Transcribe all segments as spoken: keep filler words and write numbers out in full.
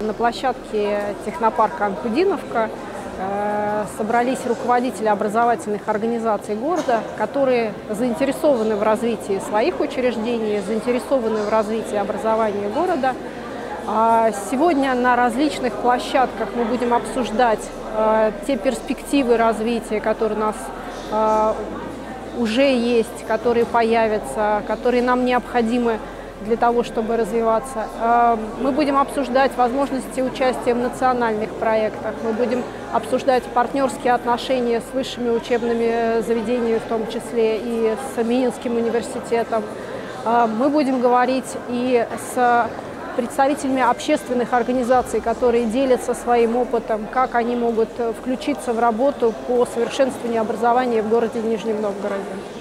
На площадке технопарка «Анкудиновка» собрались руководители образовательных организаций города, которые заинтересованы в развитии своих учреждений, заинтересованы в развитии образования города. Сегодня на различных площадках мы будем обсуждать те перспективы развития, которые у нас уже есть, которые появятся, которые нам необходимы для того, чтобы развиваться. Мы будем обсуждать возможности участия в национальных проектах, мы будем обсуждать партнерские отношения с высшими учебными заведениями, в том числе и с Минским университетом. Мы будем говорить и с представителями общественных организаций, которые делятся своим опытом, как они могут включиться в работу по совершенствованию образования в городе Нижнем Новгороде.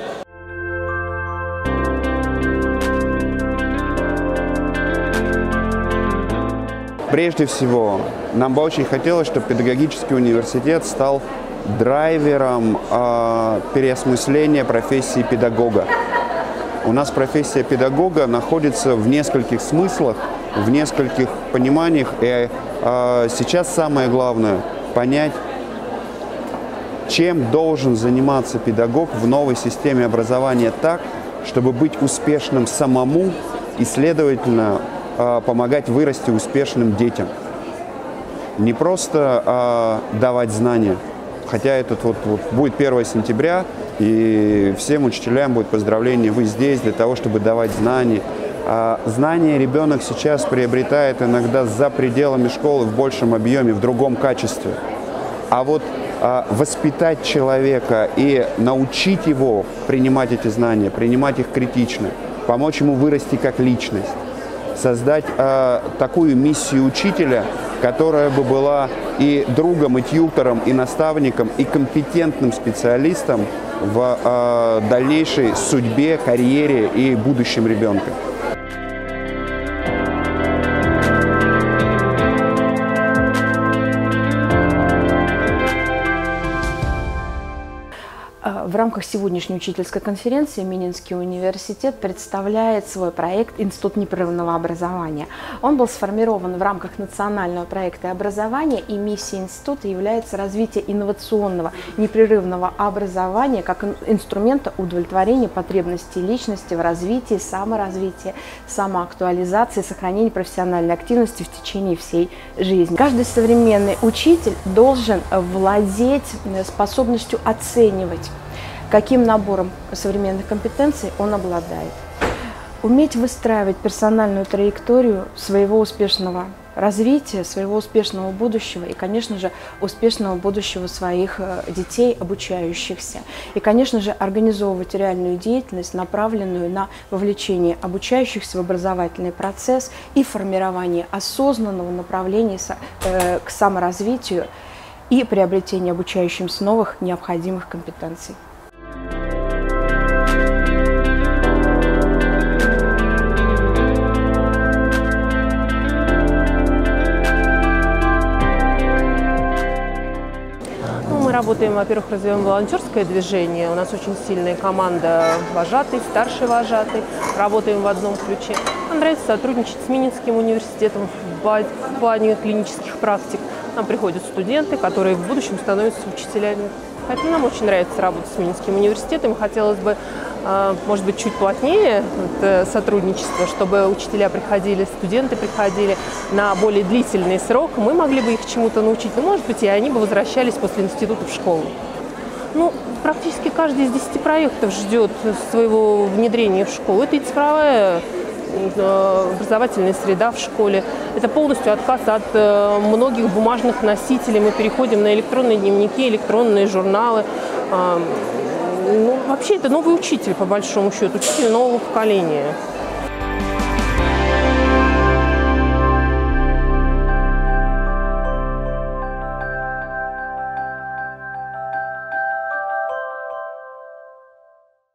Прежде всего, нам бы очень хотелось, чтобы педагогический университет стал драйвером э, переосмысления профессии педагога. У нас профессия педагога находится в нескольких смыслах, в нескольких пониманиях. И э, сейчас самое главное – понять, чем должен заниматься педагог в новой системе образования так, чтобы быть успешным самому и, следовательно, помогать вырасти успешным детям. Не просто э, давать знания, хотя этот вот, вот будет первое сентября, и всем учителям будет поздравление, вы здесь для того, чтобы давать знания. А знания ребенок сейчас приобретает иногда за пределами школы в большем объеме, в другом качестве. А вот э, воспитать человека и научить его принимать эти знания, принимать их критично, помочь ему вырасти как личность, создать э, такую миссию учителя, которая бы была и другом, и тьютором, и наставником, и компетентным специалистом в э, дальнейшей судьбе, карьере и будущем ребенка. В рамках сегодняшней учительской конференции Минский университет представляет свой проект «Институт непрерывного образования». Он был сформирован в рамках национального проекта образования, и миссией института является развитие инновационного непрерывного образования как инструмента удовлетворения потребностей личности в развитии, саморазвитии, самоактуализации, сохранении профессиональной активности в течение всей жизни. Каждый современный учитель должен владеть способностью оценивать, каким набором современных компетенций он обладает. Уметь выстраивать персональную траекторию своего успешного развития, своего успешного будущего и, конечно же, успешного будущего своих детей, обучающихся. И, конечно же, организовывать реальную деятельность, направленную на вовлечение обучающихся в образовательный процесс и формирование осознанного направления к саморазвитию и приобретению обучающимся новых необходимых компетенций. Мы работаем, во-первых, развиваем волонтерское движение. У нас очень сильная команда вожатый, старший вожатый. Работаем в одном ключе. Нам нравится сотрудничать с Минским университетом в плане клинических практик. Нам приходят студенты, которые в будущем становятся учителями. Поэтому нам очень нравится работать с Минским университетом. Хотелось бы, может быть, чуть плотнее сотрудничество, чтобы учителя приходили, студенты приходили на более длительный срок. Мы могли бы их чему-то научить, но, может быть, и они бы возвращались после института в школу. Ну, практически каждый из десяти проектов ждет своего внедрения в школу. Это и цифровая образовательная среда в школе. Это полностью отказ от э, многих бумажных носителей. Мы переходим на электронные дневники, электронные журналы. Э, ну, вообще это новый учитель, по большому счету, учитель нового поколения.